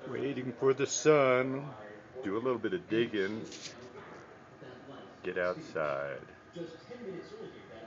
Waiting for the sun. Do a little bit of digging. Get outside.